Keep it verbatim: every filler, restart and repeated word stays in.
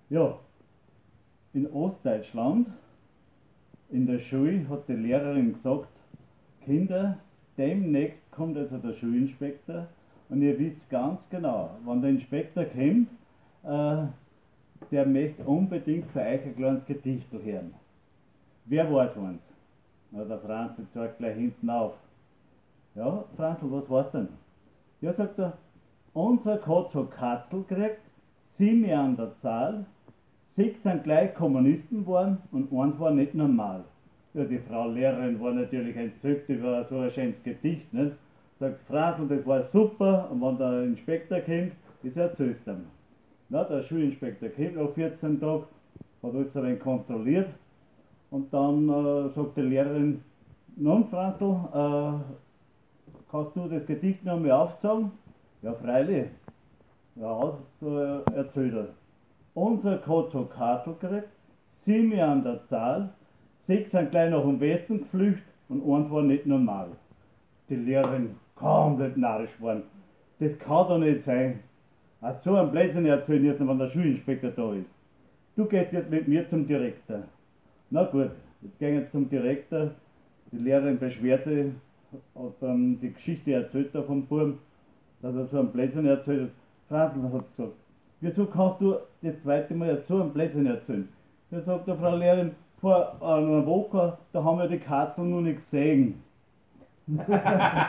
Ja, in Ostdeutschland, in der Schule, hat die Lehrerin gesagt, Kinder, demnächst kommt also der Schulinspektor und ihr wisst ganz genau, wenn der Inspektor kommt, äh, der möchte unbedingt für euch ein kleines Gedicht hören. Wer weiß eins? Na, der Franz zeigt gleich hinten auf. Ja, Franzl, was war's denn? Ja, sagt er, unser Katz hat Katzel gekriegt, sieben an der Zahl, sechs sind gleich Kommunisten geworden und eins war nicht normal. Ja, die Frau Lehrerin war natürlich entzückt über so ein schönes Gedicht. Nicht? Sagt, Franzl, das war super, und wenn der Inspektor kommt, das erzählst du ihm. Na, der Schulinspektor kommt nach vierzehn Tagen, hat alles ein wenig kontrolliert und dann äh, sagt die Lehrerin, nun Franzl, äh, kannst du das Gedicht noch einmal aufsagen? Ja, freilich. Ja, so erzählt er. Unser Katz hat Kartel gekriegt, sieben an der Zahl, sechs sind gleich nach dem Westen geflüchtet und eins war nicht normal. Die Lehrerin komplett narrisch geworden. Das kann doch nicht sein. Ach, so ein Blödsinn erzählen jetzt, wenn der Schulinspektor da ist. Du gehst jetzt mit mir zum Direktor. Na gut, jetzt gehen wir zum Direktor. Die Lehrerin beschwert sich, hat dann die Geschichte erzählt da vom Buben, dass er so einen Blödsinn erzählt hat. Franzl hat gesagt, wieso kannst du das zweite Mal so einen Blödsinn erzählen? Da sagt der Frau Lehrerin, vor einer Woche, da haben wir die Katzel noch nicht gesehen.